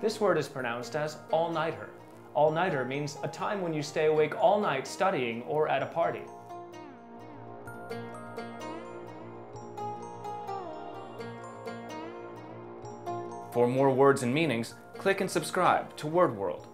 This word is pronounced as all-nighter. All-nighter means a time when you stay awake all night studying or at a party. For more words and meanings, click and subscribe to Word World.